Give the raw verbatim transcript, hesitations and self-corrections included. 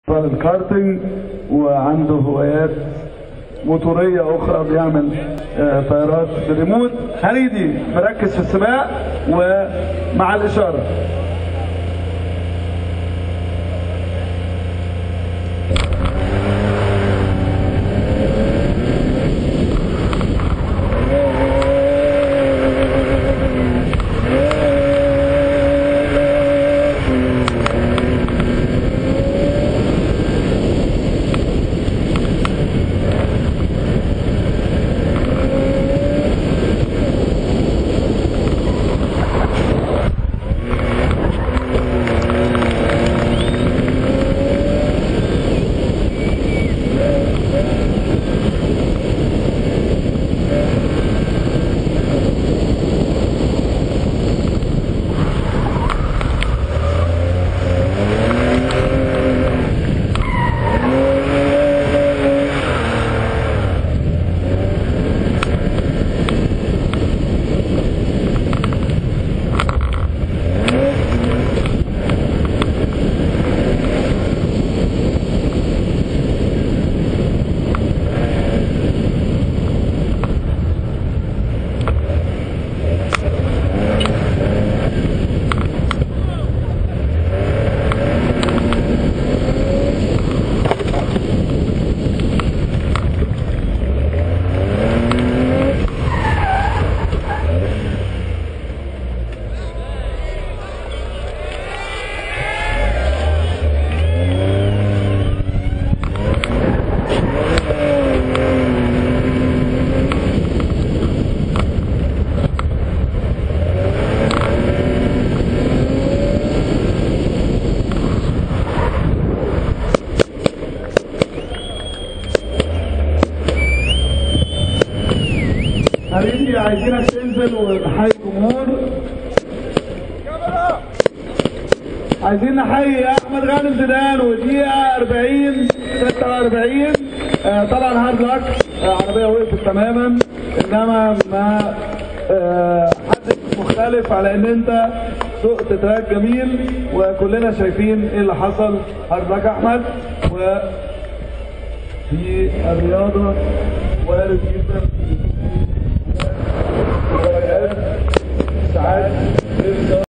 الكارتنج، وعنده هوايات موتورية أخرى، بيعمل آه طيارات بالريموت. هريدي مركز في السباق ومع الإشارة. حبيبي عايزينك تنزل ونحيي الجمهور. عايزين نحيي احمد غانم زيدان ودقيقه أربعين ستة وأربعين. آه طبعا هارد لك، آه عربيه وقفت تماما، انما ما آه حد مختلف على ان انت سقت تراك جميل وكلنا شايفين ايه اللي حصل. هارد لك احمد. وفي الرياضه وارد جدا ساعات